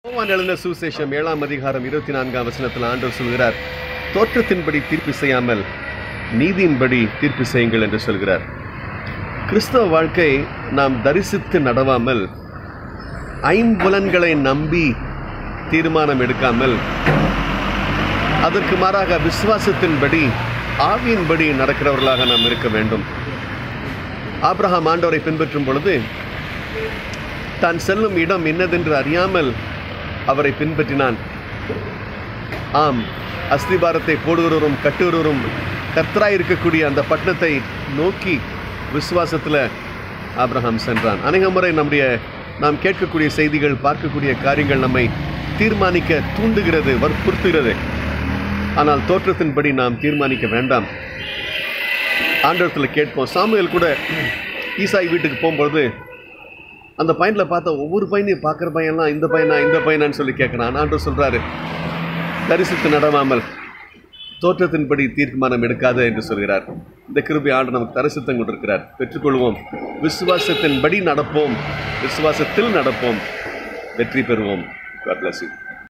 யோவான் எழுதின சுவிசேஷம் 7ஆம் அதிகாரம் 24ஆம் வசனத்தில் ஆண்டவர் சொல்கிறார், தோற்றத்தின்படி தீர்ப்பு செய்யாமல் நீதியின்படி தீர்ப்பு செய்யுங்கள் என்று சொல்கிறார். கிறிஸ்தவ வாழ்க்கை நாம் தரிசித்து நடவாமல், ஐம்புலன்களை நம்பி தீர்மானம் எடுக்காமல், அதற்கு மாறாக விசுவாசத்தின்படி ஆவியின்படி நடக்கிறவர்களாக நாம் இருக்க வேண்டும். ஆபிரகாம் ஆண்டவரை பின்பற்றும் பொழுது தான் செல்லும் இடம் என்னதென்று அறியாமல் அவரை பின்பற்றினான். ஆம், அஸ்திபாரத்தை போடுகிறவரும் கட்டுகிறவரும் கர்த்தராய் இருக்கக்கூடிய அந்த பட்டணத்தை நோக்கி விசுவாசத்தில் ஆபிரகாம் சென்றான். அநேக முறை நாம் கேட்கக்கூடிய செய்திகள், பார்க்கக்கூடிய காரியங்கள் நம்மை தீர்மானிக்க தூண்டுகிறது, வற்புறுத்துகிறது. ஆனால் தோற்றத்தின்படி நாம் தீர்மானிக்க வேண்டாம். ஆண்டவரத்தில் கேட்போம். சாமுவேல் கூட ஈசாய் வீட்டுக்கு போகும்பொழுது அந்த பையனில் பார்த்தா ஒவ்வொரு பையனையும் பார்க்குற பையன்லாம் இந்த பையனான்னு சொல்லி கேட்குறான். ஆண்டவர் சொல்கிறாரு, தரிசித்து நடவாமல் தோற்றத்தின்படி தீர்மானம் எடுக்காத என்று சொல்கிறார். இந்த கிருபை ஆண்டு நமக்கு தரிசித்தம் கொண்டிருக்கிறார். பெற்றுக்கொள்வோம். விசுவாசத்தின்படி நடப்போம், விசுவாசத்தில் நடப்போம், வெற்றி பெறுவோம். God bless you.